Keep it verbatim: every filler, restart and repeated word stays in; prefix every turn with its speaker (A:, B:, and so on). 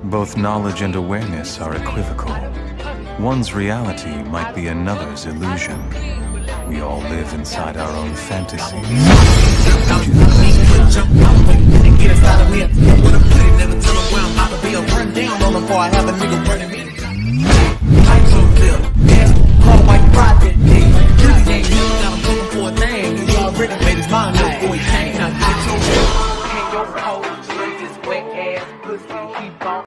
A: Both knowledge and awareness are equivocal. One's reality might be another's illusion. We all live inside our own fantasies. Don't you think that's